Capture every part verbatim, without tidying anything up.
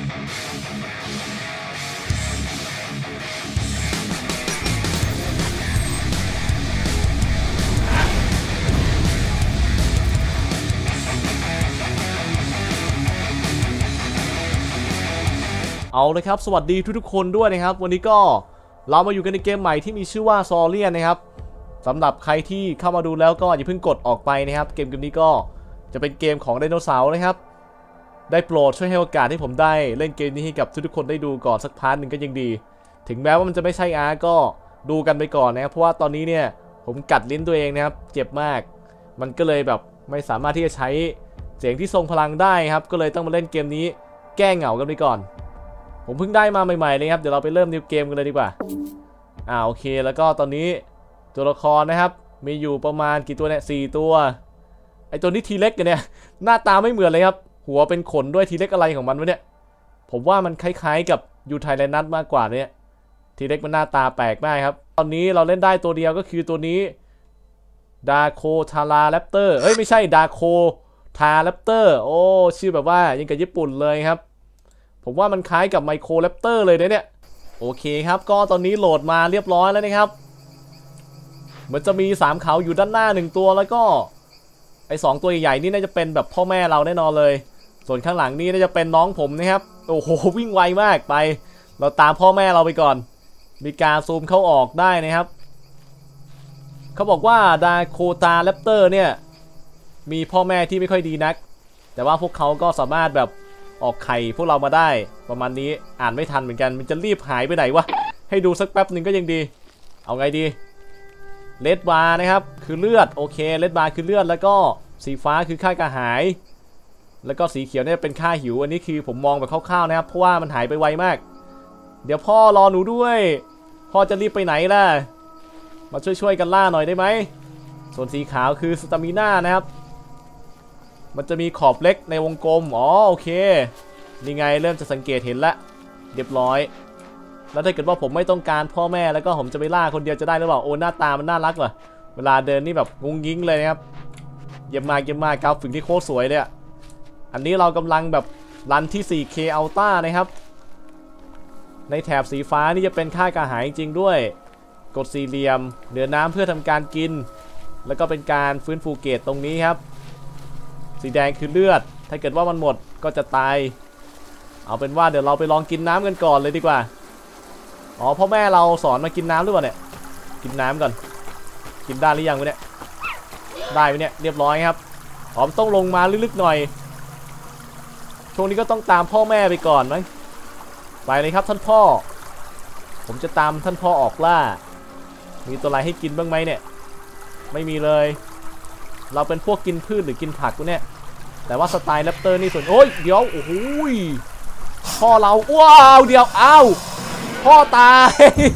เอาเลยครับสวัสดีทุกๆคนด้วยนะครับวันนี้ก็เรามาอยู่กันในเกมใหม่ที่มีชื่อว่าซอเลียนนะครับสำหรับใครที่เข้ามาดูแล้วก็อย่าเพิ่งกดออกไปนะครับเกมเกมนี้ก็จะเป็นเกมของไดโนเสาร์นะครับได้โปรดช่วยให้โอกาสให้ผมได้เล่นเกมนี้ให้กับทุกๆคนได้ดูก่อนสักพาร์ทหนึ่งก็ยังดีถึงแม้ว่ามันจะไม่ใช่อาร์ก็ดูกันไปก่อนนะครับเพราะว่าตอนนี้เนี่ยผมกัดลิ้นตัวเองนะครับเจ็บมากมันก็เลยแบบไม่สามารถที่จะใช้เสียงที่ทรงพลังได้ครับก็เลยต้องมาเล่นเกมนี้แก้เหงากันไปก่อนผมเพิ่งได้มาใหม่ๆเลยครับเดี๋ยวเราไปเริ่มนิวเกมกันเลยดีกว่าอ่าโอเคแล้วก็ตอนนี้ตัวละครนะครับมีอยู่ประมาณกี่ตัวเนี่ยสี่ตัวไอตัวนี้ทีเล็กกันเนี่ยหน้าตาไม่เหมือนเลยครับหัวเป็นขนด้วยทีเล็กอะไรของมันวะเนี่ยผมว่ามันคล้ายๆกับยูไทแลนัสมากกว่าเนี่ยทีเล็กมันหน้าตาแปลกมากครับตอนนี้เราเล่นได้ตัวเดียวก็คือตัวนี้ดาโคทาราแรปเตอร์เอ้ยไม่ใช่ดาโคทาแรปเตอร์โอ้ชื่อแบบว่ายังกับญี่ปุ่นเลยครับผมว่ามันคล้ายกับไมโครแรปเตอร์เลยเนี่ยโอเคครับก็ตอนนี้โหลดมาเรียบร้อยแล้วนะครับเหมือนจะมีสามเขาอยู่ด้านหน้าหนึ่งตัวแล้วก็ไอ้สองตัวใหญ่ๆนี่น่าจะเป็นแบบพ่อแม่เราแน่นอนเลยส่วนข้างหลังนี่น่าจะเป็นน้องผมนะครับโอ้โหวิ่งไวมากไปเราตามพ่อแม่เราไปก่อนมีการซูมเข้าออกได้นะครับเขาบอกว่าดาโคตาแรปเตอร์เนี่ยมีพ่อแม่ที่ไม่ค่อยดีนักแต่ว่าพวกเขาก็สามารถแบบออกไข่พวกเรามาได้ประมาณนี้อ่านไม่ทันเหมือนกันมันจะรีบหายไปไหนวะให้ดูสักแป๊บหนึ่งก็ยังดีเอาไงดีเลดบาร์นะครับคือเลือดโอเคเลดบาร์คือเลือดแล้วก็สีฟ้าคือค่ากระหายแล้วก็สีเขียวเนี่ยเป็นค่าหิวอันนี้คือผมมองแบบคร่าวๆนะครับเพราะว่ามันหายไปไวมากเดี๋ยวพ่อรอหนูด้วยพ่อจะรีบไปไหนล่ะมาช่วยๆกันล่าหน่อยได้ไหมส่วนสีขาวคือสตามิน่านะครับมันจะมีขอบเล็กในวงกลมอ๋อโอเคนี่ไงเริ่มจะสังเกตเห็นละเรียบร้อยแล้วถ้าเกิดว่าผมไม่ต้องการพ่อแม่แล้วก็ผมจะไปล่าคนเดียวจะได้หรือเปล่าโอ้หน้าตามันน่ารักว่ะเวลาเดินนี่แบบงุ้งยิ้งเลยนะครับเยี่ยมมากเยี่ยมมากกราฟิกที่โคตรสวยเลยอันนี้เรากำลังแบบรันที่ โฟร์เค Ultra นะครับในแถบสีฟ้านี่จะเป็นค่ากระหายจริงด้วยกดสี่เหลี่ยมเหนือน้ำเพื่อทำการกินแล้วก็เป็นการฟื้นฟูเกตตรงนี้ครับสีแดงคือเลือดถ้าเกิดว่ามันหมดก็จะตายเอาเป็นว่าเดี๋ยวเราไปลองกินน้ำกันก่อนเลยดีกว่าอ๋อพ่อแม่เราสอนมากินน้ำหรือเปล่าเนี่ยกินน้ำก่อนกินได้หรือยังวะเนี่ยได้ไหมเนี่ยเรียบร้อยครับอ๋อต้องลงมาลึกๆหน่อยช่วงนี้ก็ต้องตามพ่อแม่ไปก่อนมั้งไปเลยครับท่านพ่อผมจะตามท่านพ่อออกล่ามีตัวอะไรให้กินบ้างไหมเนี่ยไม่มีเลยเราเป็นพวกกินพืชหรือกินผักกูเนี่ยแต่ว่าสไตล์แรปเตอร์นี่ส่วนโอ้ยเดี๋ยวโอ้โหพ่อเราว้าวเดี๋ยวอ้าวพ่อตาย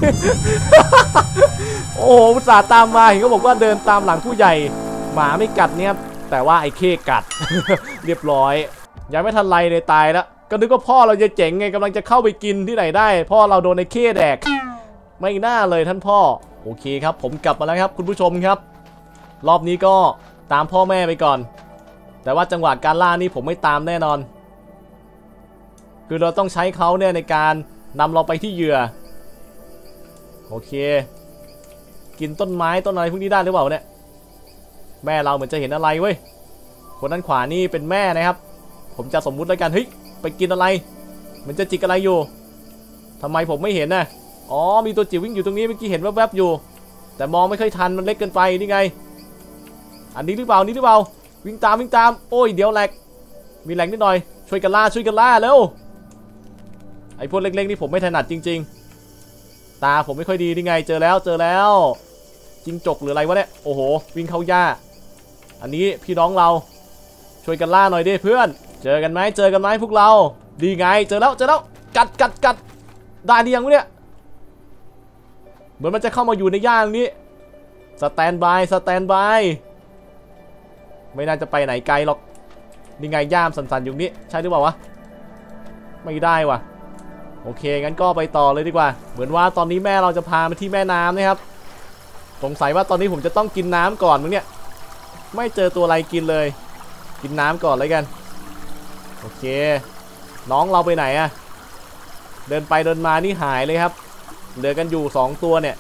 โอ้โหอุตส่าห์ตามมาเห็นเขาบอกว่าเดินตามหลังผู้ใหญ่หมาไม่กัดเนี่ยแต่ว่าไอ้เข้กัด เรียบร้อยยังไม่ทันไรเลยตายแล้วก็นึกว่าพ่อเราจะเจ๋งไงกำลังจะเข้าไปกินที่ไหนได้พ่อเราโดนไอ้เข้แดกไม่น่าเลยท่านพ่อโอเคครับผมกลับมาแล้วครับคุณผู้ชมครับรอบนี้ก็ตามพ่อแม่ไปก่อนแต่ว่าจังหวะการล่านี่ผมไม่ตามแน่นอนคือเราต้องใช้เขาเนี่ยในการนำเราไปที่เหยื่อโอเคกินต้นไม้ต้นอะไรพวกนี้ได้หรือเปล่าเนี่ยแม่เราเหมือนจะเห็นอะไรเว้ยคนด้านขวานี่เป็นแม่นะครับผมจะสมมุติแล้วกันเฮ้ยไปกินอะไรมันจะจิกอะไรอยู่ทำไมผมไม่เห็นนะอ๋อมีตัวจิ๋ววิ่งอยู่ตรงนี้เมื่อกี้เห็นแวบๆอยู่แต่มองไม่ค่อยทันมันเล็กเกินไปนี่ไงอันนี้หรือเปล่านี่หรือเปล่าวิ่งตามวิ่งตามโอ้ยเดี๋ยวแหลกมีแหลกนิดหน่อยช่วยกันล่าช่วยกันล่าเร็วไอ้พวกเล็กๆนี่ผมไม่ถนัดจริงๆตาผมไม่ค่อยดีนี่ไงเจอแล้วเจอแล้วจิงจกหรืออะไรวะเนี่ยโอ้โหวิ่งเข้าหญ้าอันนี้พี่น้องเราช่วยกันล่าหน่อยดิเพื่อนเจอกันไหมเจอกันไหมพวกเราดีไงเจอแล้วเจอแล้วกัดกัดกัดได้ดียังวะเนี่ยเหมือนมันจะเข้ามาอยู่ในหญ้าตรงนี้สแตนบายสแตนบายไม่น่าจะไปไหนไกลหรอกนี่ไงย่ามสันๆอยู่นี้ใช่หรือเปล่าวะไม่ได้วะโอเคงั้นก็ไปต่อเลยดีกว่าเหมือนว่าตอนนี้แม่เราจะพามาที่แม่น้ำนะครับสงสัยว่าตอนนี้ผมจะต้องกินน้ำก่อนมั้งเนี่ยไม่เจอตัวอะไรกินเลยกินน้ำก่อนเลยกันโอเคน้องเราไปไหนอะเดินไปเดินมานี่หายเลยครับเหลือกันอยู่สองตัวเนี่ย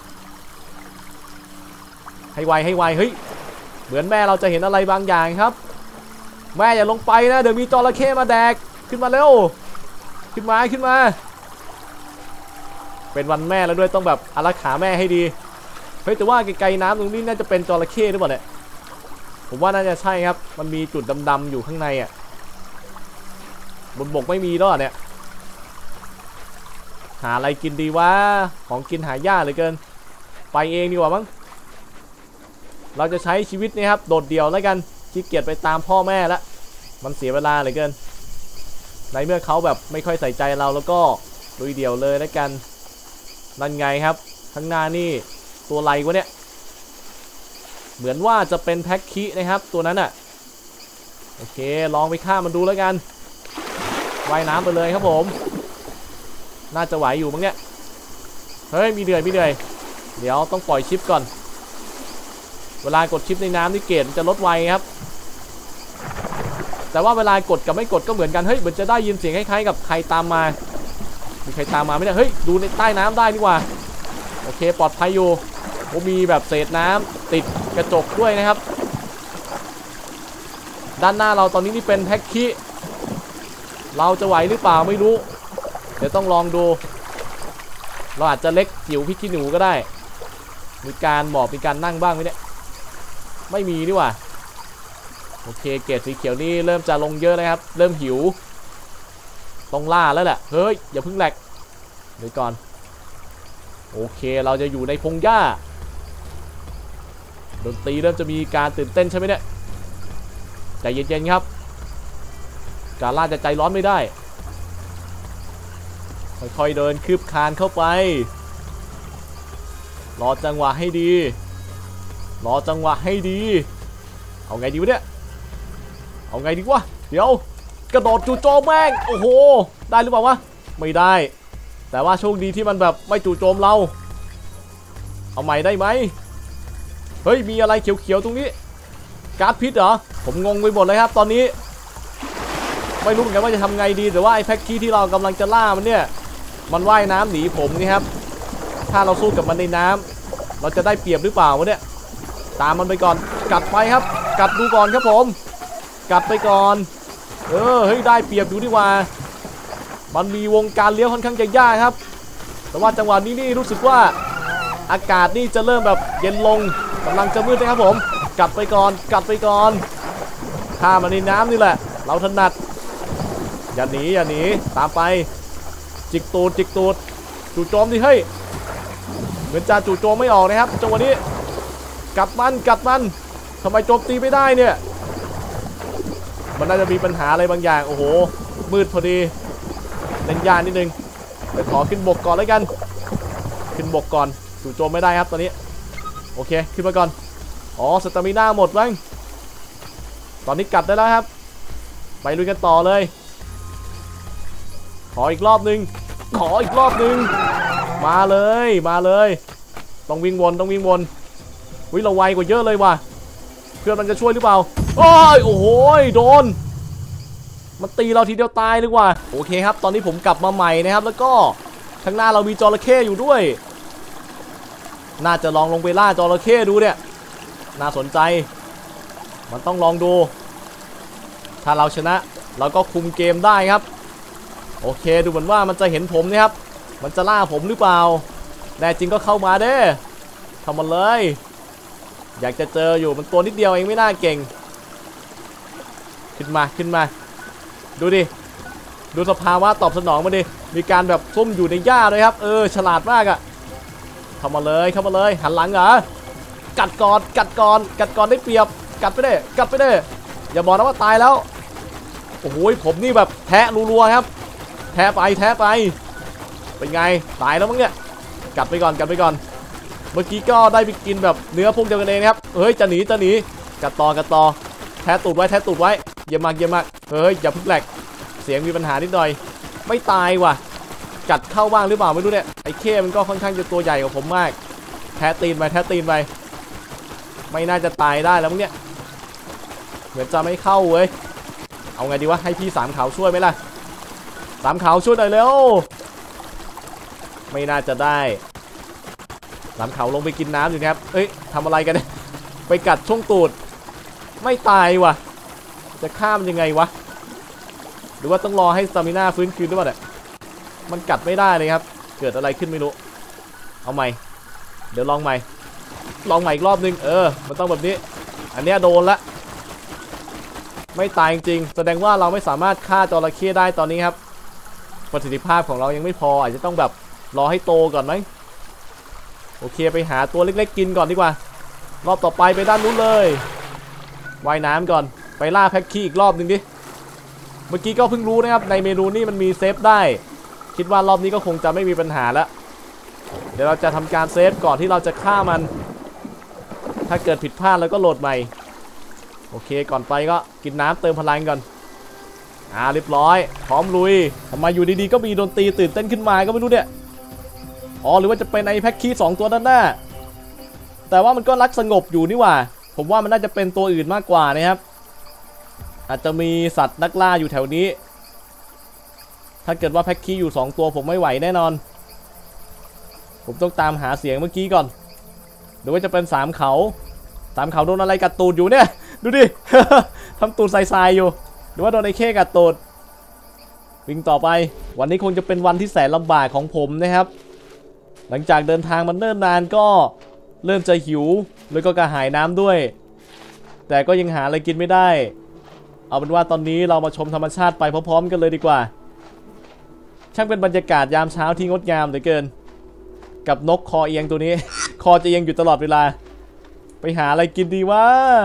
ให้ไวให้ไวเฮ้ยเหมือนแม่เราจะเห็นอะไรบางอย่างครับแม่อย่าลงไปนะเดี๋ยวมีจระเข้มาแดกขึ้นมาเร็วขึ้นมาขึ้นมาเป็นวันแม่แล้วด้วยต้องแบบอารักขาแม่ให้ดีเฮ้ยแต่ว่าไกลๆน้ำตรงนี้น่าจะเป็นจระเข้หรือเปล่าเนี่ยผมว่าน่าจะใช่ครับมันมีจุดดำๆอยู่ข้างในอ่ะบนบกไม่มีแล้วเนี่ยหาอะไรกินดีวะของกินหายากเหลือเกินไปเองดีกว่ามั้งเราจะใช้ชีวิตนี่ครับโดดเดี่ยวแล้วกันขี้เกียจไปตามพ่อแม่แล้วมันเสียเวลาเหลือเกินในเมื่อเขาแบบไม่ค่อยใส่ใจเราแล้วก็ลุยเดี่ยวเลยแล้วกันนั่นไงครับข้างหน้านี่ตัวอะไรวะเนี่ยเหมือนว่าจะเป็นแพ็คคีนะครับตัวนั้นอ่ะโอเคลองไปฆ่ามันดูแล้วกันว่ายน้ำไปเลยครับผมน่าจะไหวอยู่มั้งเนี่ยเฮ้ยมีเดือยมีเดือยเดี๋ยวต้องปล่อยชิปก่อนเวลากดชิปในน้ำนี่เกรดมันจะลดไวครับแต่ว่าเวลากดกับไม่กดก็เหมือนกันเฮ้ยเหมือนจะได้ยินเสียงคล้ายๆกับใครตามมามีใครตามมาไหมเนี่ยเฮ้ยดูในใต้น้ำได้นี่ว่าโอเคปลอดภัยอยู่ผมมีแบบเศษน้ำติดกระจกด้วยนะครับด้านหน้าเราตอนนี้นี่เป็นแพ็คคีเราจะไหวหรือเปล่าไม่รู้เดี๋ยวต้องลองดูเราอาจจะเล็กจิ๋วพี่ขี้หนูก็ได้มีการหมอบมีการนั่งบ้างไหมเนี่ยไม่มีนี่ว่าโอเคเกรดสีเขียวนี่เริ่มจะลงเยอะนะครับเริ่มหิวต้องล่าแล้วแหละเฮ้ยอย่าเพิ่งแหลกเดี๋ยวก่อนโอเคเราจะอยู่ในพงหญ้าดนตรีเริ่มจะมีการตื่นเต้นใช่ไหมเนี่ยใจเย็นๆครับการล่าจะใจร้อนไม่ได้ค่อยๆเดินคืบคลานเข้าไปรอจังหวะให้ดีรอจังหวะให้ดีเอาไงดีวะเนี่ยเอาไงดีวะเดี๋ยวกระโดดจู่โจมแม่งโอ้โหได้หรือเปล่าวะไม่ได้แต่ว่าโชคดีที่มันแบบไม่จู่โจมเราเอาใหม่ได้ไหมเฮ้ยมีอะไรเขียวๆตรงนี้ก๊าซพิษเหรอผมงงไปหมดเลยครับตอนนี้ไม่รู้เหมือนกันว่าจะทำไงดีแต่ว่าไอ้แพ็คกี้ที่เรากำลังจะล่ามันเนี่ยมันว่ายน้ำหนีผมนี่ครับถ้าเราสู้กับมันในน้ำเราจะได้เปรียบหรือเปล่าวะเนี่ยตามมันไปก่อนกัดไปครับกัดดูก่อนครับผมกัดไปก่อนเออเฮ้ยได้เปรียบอยู่ดีกว่ามันมีวงการเลี้ยวค่อนข้างจะยากครับแต่ว่าจังหวะนี้นี่รู้สึกว่าอากาศนี่จะเริ่มแบบเย็นลงกำลังจะมืดนะครับผมกัดไปก่อนกัดไปก่อนฆ่ามันในน้ำนี่แหละเราถนัดอย่าหนีอย่าหนีตามไปจิกตูดจิกตูดจู่โจมดิเฮ้ยเหมือนจะจู่โจมไม่ออกนะครับจังหวะนี้กัดมันกัดมันทำไมโจมตีไม่ได้เนี่ยมันน่าจะมีปัญหาอะไรบางอย่างโอ้โหมืดพอดีเล่นยากนิดนึงไปขอขึ้นบกก่อนแล้วกันขึ้นบกก่อนจู่โจมไม่ได้ครับตอนนี้โอเคขึ้นมาก่อนอ๋อสตามิน่าหมดบ้างตอนนี้กัดได้แล้วครับไปลุยกันต่อเลยขออีกรอบนึงขออีกรอบนึงมาเลยมาเลยต้องวิ่งวนต้องวิ่งวนวิเราไวกว่าเยอะเลยว่ะเพื่อนมันจะช่วยหรือเปล่าโอ้ยโอ้โหโดนมันตีเราทีเดียวตายเลยว่ะโอเคครับตอนนี้ผมกลับมาใหม่นะครับแล้วก็ข้างหน้าเรามีจระเข้อยู่ด้วยน่าจะลองลงไปล่าจระเข้ดูเนี่ยน่าสนใจมันต้องลองดูถ้าเราชนะเราก็คุมเกมได้ครับโอเคดูเหมือนว่ามันจะเห็นผมนะครับมันจะล่าผมหรือเปล่าแน่จริงก็เข้ามาเด้ทำมันเลยอยากจะเจออยู่มันตัวนิดเดียวเองไม่น่าเก่งขึ้นมาขึ้นมาดูดิดูสภาวะตอบสนองมาดิมีการแบบซุ่มอยู่ในหญ้าเลยครับเออฉลาดมากอะเข้ามาเลยเข้ามาเลยหันหลังเหรอกัดก่อนกัดก่อนกัดก่อนได้เปรียบกัดไปได้กัดไปได้อย่าบอกนะว่าตายแล้วโอ้โหผมนี่แบบแทะรัวๆครับแทะไปแทะไปเป็นไงตายแล้วมั้งเนี่ยกัดไปก่อนกัดไปก่อนเมื่อกี้ก็ได้ไปกินแบบเนื้อพวกเดียวกันเองครับเฮ้ยจะหนีจะหนีกัดต่อกัดต่อแทะตูดไว้แทะตูดไว้เยี่ยมมากเยี่ยมมากเฮ้ยอย่าพึ่งแหลกเสียงมีปัญหานิดหน่อยไม่ตายว่ะกัดเข้าบ้างหรือเปล่าไม่รู้เนี่ยไอ้เข้มันก็ค่อนข้างจะตัวใหญ่กว่าผมมากแทะตีนไปแทะตีนไปไม่น่าจะตายได้แล้วมั้งเนี่ยเหมือนจะไม่เข้าเว้ยเอาไงดีวะให้พี่สามขาวช่วยไหมล่ะสามเขาช่วยหน่อยเร็วไม่น่าจะได้สามเขาลงไปกินน้ำอยู่ครับเอ้ยทำอะไรกันเนี่ยไปกัดช่วงตูดไม่ตายว่ะจะข้ามยังไงวะหรือว่าต้องรอให้สตามิน่าฟื้นคืนด้วยเนี่ยมันกัดไม่ได้เลยครับเกิดอะไรขึ้นไม่รู้เอาใหม่เดี๋ยวลองใหม่ลองใหม่อีกรอบนึงเออมันต้องแบบนี้อันเนี้ยโดนละไม่ตายจริงแสดงว่าเราไม่สามารถฆ่าจระเข้ได้ตอนนี้ครับประสิทธิภาพของเรายังไม่พออาจจะต้องแบบรอให้โตก่อนไหมโอเคไปหาตัวเล็กๆกินก่อนดีกว่ารอบต่อไปไปด้านนู้นเลยว่ายน้ำก่อนไปล่าแพ็คคีอีกรอบนึงดิเมื่อกี้ก็เพิ่งรู้นะครับในเมนูนี้มันมีเซฟได้คิดว่ารอบนี้ก็คงจะไม่มีปัญหาแล้วเดี๋ยวเราจะทำการเซฟก่อนที่เราจะฆ่ามันถ้าเกิดผิดพลาดแล้วก็โหลดใหม่โอเคก่อนไปก็กินน้ำเติมพลังก่อนอ่าเรียบร้อยพร้อมลุยทำไมอยู่ดีๆก็มีดนตรีตื่นเต้นขึ้นมาก็ไม่รู้เนี่ยอ๋อหรือว่าจะเป็นไอ้แพ็คคีสองตัวด้านหน้าแต่ว่ามันก็รักสงบอยู่นี่หว่าผมว่ามันน่าจะเป็นตัวอื่นมากกว่านะครับอาจจะมีสัตว์นักล่าอยู่แถวนี้ถ้าเกิดว่าแพ็คคีอยู่สองตัวผมไม่ไหวแน่นอนผมต้องตามหาเสียงเมื่อกี้ก่อนหรือว่าจะเป็นสามเขาสามเขาโดนอะไรกัดตูดอยู่เนี่ยดูดิ ทำตูดทรายๆอยู่หรือว่าโดนไอ้เข้กัดตูดวิ่งต่อไปวันนี้คงจะเป็นวันที่แสนลำบากของผมนะครับหลังจากเดินทางมันเนิ่นนานก็เริ่มจะหิวแล้วก็กระหายน้ำด้วยแต่ก็ยังหาอะไรกินไม่ได้เอาเป็นว่าตอนนี้เรามาชมธรรมชาติไปพร้อมๆกันเลยดีกว่าช่างเป็นบรรยากาศยามเช้าที่งดงามเหลือเกินกับนกคอเอียงตัวนี้ คอจะเอียงอยู่ตลอดเวลาไปหาอะไรกินดีวะ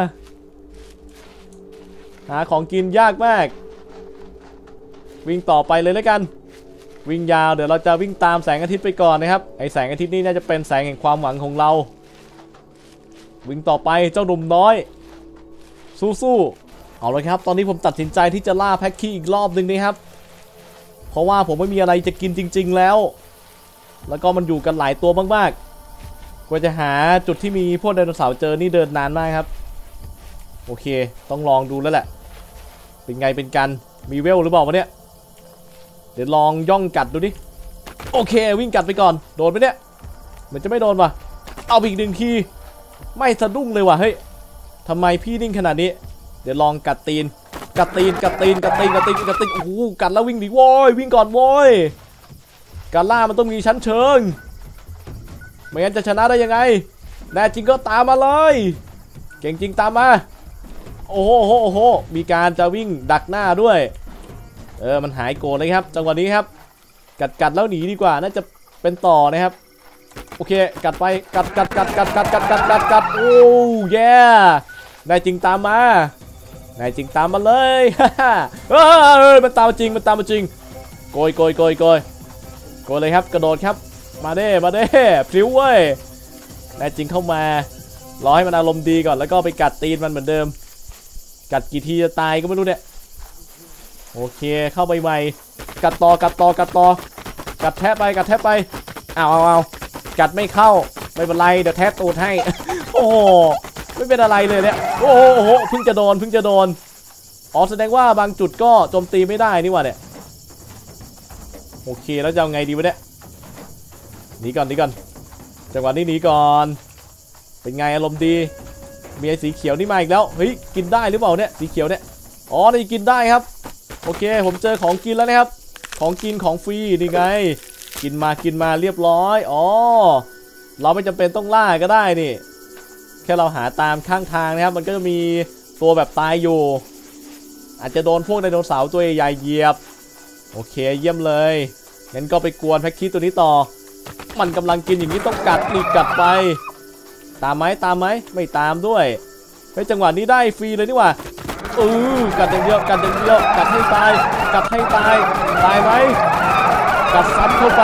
หาของกินยากมากวิ่งต่อไปเลยแล้วกันวิ่งยาวเดี๋ยวเราจะวิ่งตามแสงอาทิตย์ไปก่อนนะครับไอแสงอาทิตย์นี่น่าจะเป็นแสงแห่งความหวังของเราวิ่งต่อไปเจ้าหนุ่มน้อยสู้ๆเอาเลยครับตอนนี้ผมตัดสินใจที่จะล่าแพ็คคีอีกรอบหนึ่งนะครับเพราะว่าผมไม่มีอะไรจะกินจริงๆแล้วแล้วก็มันอยู่กันหลายตัวมากๆกว่าจะหาจุดที่มีพวกไดโนเสาร์เจอนี่เดินนานมากครับโอเคต้องลองดูแล้วแหละเป็นไงเป็นกันมีเวลหรือเปล่าวะเนี่ยเดี๋ยวลองย่องกัดดูดิโอเควิ่งกัดไปก่อนโดนไหมเนี่ยเหมือนจะไม่โดนว่ะเอาอีกหนึ่งทีไม่สะดุ้งเลยว่ะเฮ้ยทำไมพี่นิ่งขนาดนี้เดี๋ยวลองกัดตีนกัดตีนกัดตีนกัดตีนกัดตีนกัดตีนโอ้โหกัดแล้ววิ่งดิโว้ยวิ่งก่อนโว้ยการล่ามันต้องมีชั้นเชิงไม่งั้นจะชนะได้ยังไงแน่จริงก็ตามมาเลยเก่งจริงตามมาโอ้โหโอ้โหโอ้โหมีการจะวิ่งดักหน้าด้วยเออมันหายโกรธเลยครับจังหวะนี้ครับกัดกัดแล้วหนีดีกว่าน่าจะเป็นต่อนะครับโอเคกัดไปกัดกัดกัดกัดกัดกัดกัดกัดกัดโอ้แย่ได้จริงตามมาได้จริงตามมาเลยฮ่าฮ่าเฮ้ยมันตามจริงมันตามมาจริงโกยโกยโกยโกยโกยเลยครับกระโดดครับมาเด้มาเด้พลิ้วเว้ยได้จริงเข้ามารอให้มันอารมณ์ดีก่อนแล้วก็ไปกัดตีนมันเหมือนเดิมกัดกี่ทีจะตายก็ไม่รู้เนี่ยโอเคเข้าไปใหม่กัดต่อกัดต่อกัดต่อกัดแทะไปกัดแทะไปเอาเอาเอากัดไม่เข้าไม่เป็นไรเดี๋ยวแทะตูดให้ โอ้โหไม่เป็นอะไรเลยเนี่ยโอ้โหเพิ่งจะโดนเพิ่งจะโดนอ๋อแสดงว่าบางจุดก็โจมตีไม่ได้นี่หว่าเนี่ยโอเคแล้วจะเอาไงดีวะเนี่ยหนีก่อนหนีก่อนจังหวะนี้หนีก่อนเป็นไงอารมณ์ดีมีไอ้สีเขียวนี่มาอีกแล้วเฮ้ยกินได้หรือเปล่าเนี่ยสีเขียวเนี่ยอ๋อนี่กินได้ครับโอเคผมเจอของกินแล้วนะครับของกินของฟรีนี่ไงกินมากินมาเรียบร้อยอ๋อเราไม่จำเป็นต้องล่าก็ได้นี่แค่เราหาตามข้างทางนะครับมันก็จะมีตัวแบบตายอยู่อาจจะโดนพวกไดโนเสาร์ตัวใหญ่เหยียบโอเคเยี่ยมเลยงั้นก็ไปกวนแพ็คคีตัวนี้ต่อมันกำลังกินอย่างนี้ต้องกัดนี่กัดไปตามไหมตามไหมไม่ตามด้วยเฮ้ยจังหวะนี้ได้ฟรีเลยนี่หว่าเออกัดอย่างเดียวกัดอย่างเดียวกัดให้ตายกัดให้ตายตายไหมกัดซ้ำเข้าไป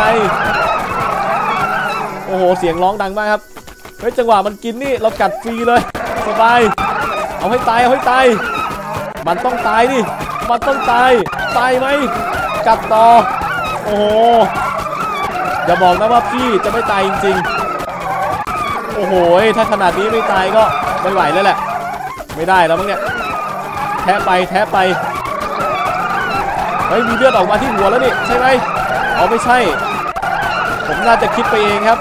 โอ้โหเสียงร้องดังมากครับเฮ้ยจังหวะมันกินนี่เรากัดฟรีเลยสบายเอาให้ตายเอาให้ตายมันต้องตายดิมันต้องตายตายไหมกัดต่อโอ้โหอย่าบอกนะว่าพี่จะไม่ตายจริงๆโอ้โหถ้าขนาดนี้ไม่ตายก็ไม่ไหวแล้วแหละไม่ได้แล้วมั้งเนี่ยแทะไปแทะไปฮ้ยมีเลือดออกมาที่หัวแล้วนี่ใช่ไหมอ๋อไม่ใช่ผมน่าจะคิดไปเองครับ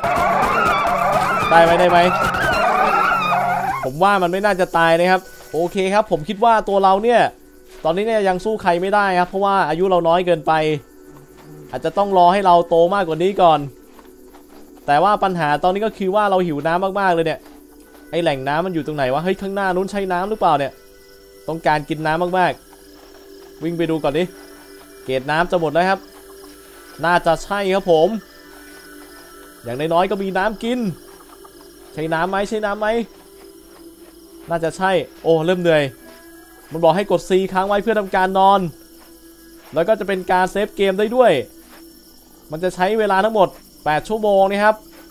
ได้ไหมได้ไหมผมว่ามันไม่น่าจะตายนะครับโอเคครับผมคิดว่าตัวเราเนี่ยตอนนี้เนี่ยยังสู้ใครไม่ได้ครับเพราะว่าอายุเราน้อยเกินไปอาจจะต้องรอให้เราโตมากกว่านี้ก่อนแต่ว่าปัญหาตอนนี้ก็คือว่าเราหิวน้ำมากๆเลยเนี่ยไอแหล่งน้ำมันอยู่ตรงไหนวะเฮ้ยข้างหน้านู้นใช้น้ำหรือเปล่าเนี่ยต้องการกินน้ำมากๆวิ่งไปดูก่อนดิเกจน้ำจะหมดแล้วครับน่าจะใช่ครับผมอย่างน้อยๆก็มีน้ำกินใช้น้ำไหมใช้น้ำไหมน่าจะใช่โอ้เริ่มเหนื่อยมันบอกให้กด C ค้างไว้เพื่อทำการนอนแล้วก็จะเป็นการเซฟเกมได้ด้วยมันจะใช้เวลาทั้งหมดแปดชั่วโมงนะครับ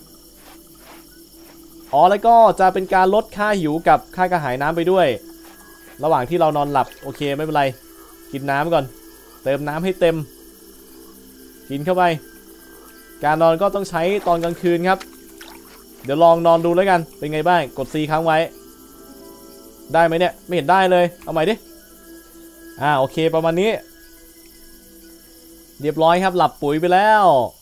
อ๋อแล้วก็จะเป็นการลดค่าหิวกับค่ากระหายน้ำไปด้วยระหว่างที่เรานอนหลับโอเคไม่เป็นไรกินน้ำก่อนเติมน้ำให้เต็มกินเข้าไปการนอนก็ต้องใช้ตอนกลางคืนครับเดี๋ยวลองนอนดูแล้วกันเป็นไงบ้างกด C ค้างไว้ได้ไหมเนี่ยไม่เห็นได้เลยเอาใหม่ดิอ่าโอเคประมาณนี้เรียบร้อยครับหลับปุ๋ยไปแล้ว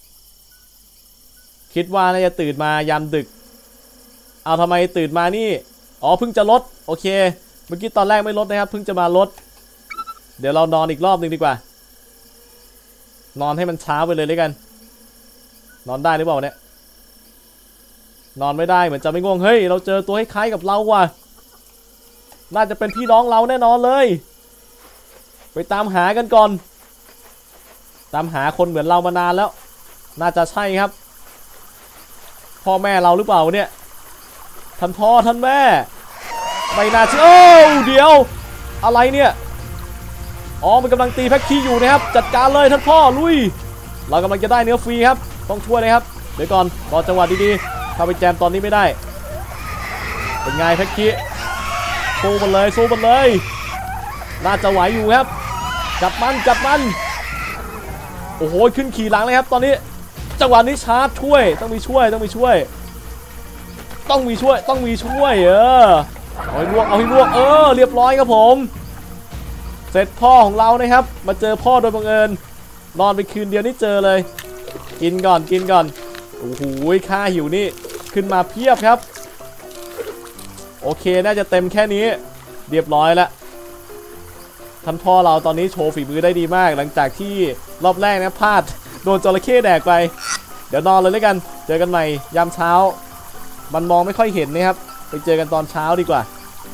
คิดว่าน่าจะตื่นมายามดึกเอาทำไมตื่นมานี่อ๋อเพิ่งจะลดโอเคเมื่อกี้ตอนแรกไม่ลดนะครับเพิ่งจะมาลดเดี๋ยวเรานอนอีกรอบหนึ่งดีกว่านอนให้มันเช้าไปเลยเลยกันนอนได้หรือเปล่าเนี่ยนอนไม่ได้เหมือนจะไม่ง่วงเฮ้ยเราเจอตัวคล้ายๆกับเราว่ะน่าจะเป็นพี่น้องเราแน่นอนเลยไปตามหากันก่อนตามหาคนเหมือนเรามานานแล้วน่าจะใช่ครับพ่อแม่เราหรือเปล่าเนี่ยท่านพ่อท่านแม่ไม่น่าเชื่อโอ้เดี๋ยวอะไรเนี่ยอ๋อมันกำลังตีแพ็คคีอยู่นะครับจัดการเลยท่านพ่อลุยเรากำลังจะได้เนื้อฟรีครับต้องช่วยเลยครับเดี๋ยวก่อนรอจังหวะดีๆเข้าไปแจมตอนนี้ไม่ได้เป็นไงแพ็คคีสู้มันเลยสู้มันเลยน่าจะไหวอยู่ครับจับมันจับมันโอ้โหขึ้นขี่หลังเลยครับตอนนี้จังหวะนี้ชาร์จช่วยต้องมีช่วยต้องมีช่วยต้องมีช่วยต้องมีช่วยเออเอาให้ลวกเอาให้ลวกเออเรียบร้อยครับผมเสร็จพ่อของเรานะครับมาเจอพ่อโดยบังเอิญนอนไปคืนเดียวนี่เจอเลยกินก่อนกินก่อนโอ้โหค่าหิวนี่ขึ้นมาเพียบครับโอเคน่าจะเต็มแค่นี้เรียบร้อยแล้วท่านพ่อเราตอนนี้โชว์ฝีมือได้ดีมากหลังจากที่รอบแรกนะพลาดโดนจระเข้แดกไปเดี๋ยวนอนเลยแล้วกันเจอกันใหม่ยามเช้ามันมองไม่ค่อยเห็นนะครับไปเจอกันตอนเช้าดีกว่า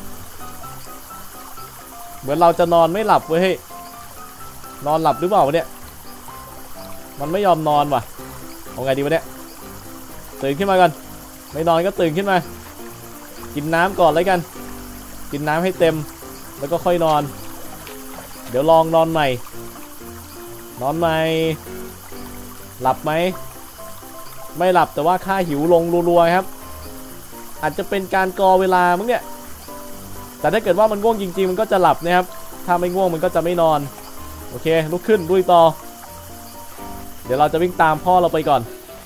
เหมือนเราจะนอนไม่หลับเว้ยนอนหลับหรือเปล่าเนี่ยมันไม่ยอมนอนว่ะเอาไงดีวะเนี่ยตื่นขึ้นมาก่อนไม่นอนก็ตื่นขึ้นมากินน้ำก่อนเลยกันกินน้ำให้เต็มแล้วก็ค่อยนอนเดี๋ยวลองนอนใหม่นอนใหม่หลับไหมไม่หลับแต่ว่าค่าหิวลงรัวๆครับอาจจะเป็นการกอเวลามั้งเนี่ยแต่ถ้าเกิดว่ามันง่วงจริงๆมันก็จะหลับนะครับถ้าไม่ง่วงมันก็จะไม่นอนโอเคลุกขึ้นลุยต่อเดี๋ยวเราจะวิ่งตามพ่อเราไปก่อน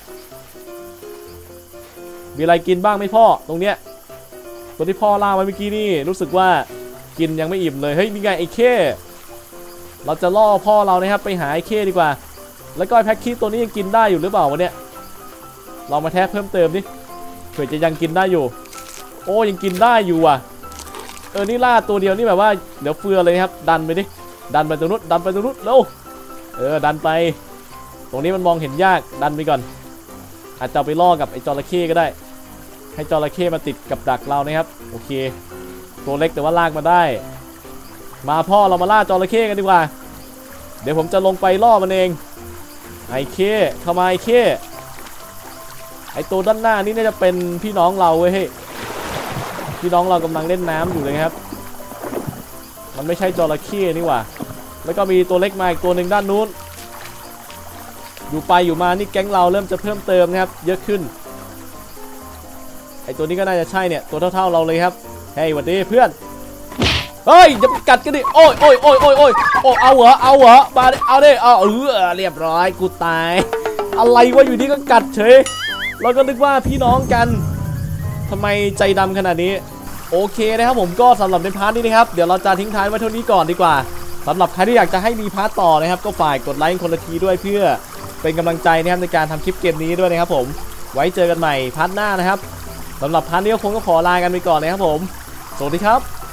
มีอะไรกินบ้างไหมพ่อตรงเนี้ยตัวที่พ่อล่าไว้เมื่อกี้นี่รู้สึกว่ากินยังไม่อิ่มเลยเฮ้ยนี่ไงไอ้เข้เราจะล่อพ่อเรานะครับไปหาไอ้เข้ดีกว่าแล้วก็แพ็คคีตัวนี้ยังกินได้อยู่หรือเปล่าวะเนี่ยเรามาแทะเพิ่มเติมดิเผื่อจะยังกินได้อยู่โอ้ยังกินได้อยู่ว่ะเออนี่ล่าตัวเดียวนี่แบบว่าเดี๋ยวเฟือเลยครับดันไปดิดันไปตรงนู้นดันไปตรงนู้นเร็วเออดันไปตรงนี้มันมองเห็นยากดันไปก่อนอาจจะไปล่อกับไอ้จระเข้ก็ได้ให้จระเข้มาติดกับดักเรานะครับโอเคตัวเล็กแต่ว่าลากมาได้มาพ่อเรามาล่าจระเข้กันดีกว่าเดี๋ยวผมจะลงไปล่อมันเองไอ้เข้เข้ามาไอ้เข้ไอ้ตัวด้านหน้านี่น่าจะเป็นพี่น้องเราเว้ยเฮ้ยพี่น้องเรากำลังเล่นน้ำอยู่เลยครับมันไม่ใช่จระเข้นี่หว่าแล้วก็มีตัวเล็กมาอีกตัวหนึ่งด้านนู้นอยู่ไปอยู่มานี่แก๊งเราเริ่มจะเพิ่มเติมนะครับเยอะขึ้นไอตัวนี้ก็น่าจะใช่เนี่ยตัวเท่าๆเราเลยครับเฮ้ยสวัสดีเพื่อนเฮ้ยอย่าไปกัดกันดิโอ้ยโอ้ยโอ้ยโอ้ยโอ้ยโอ้เอาเหรอเอาเหรอมาดิเอาดิเอาเออเรียบร้อยกูตายอะไรวะอยู่นี่ก็กัดเฉยเราก็นึกว่าพี่น้องกันทำไมใจดำขนาดนี้โอเคนะครับผมก็สำหรับในพาร์ทนี้นะครับเดี๋ยวเราจะทิ้งท้ายไว้เท่านี้ก่อนดีกว่าสำหรับใครที่อยากจะให้มีพาร์ทต่อนะครับก็ฝากกดไลค์คนละทีด้วยเพื่อเป็นกำลังใจนะครับในการทำคลิปเกมนี้ด้วยนะครับผมไว้เจอกันใหม่พาร์ทหน้านะครับสำหรับพาร์ทนี้ก็คงต้องขอลากันไปก่อนนะครับผมสวัสดีครับ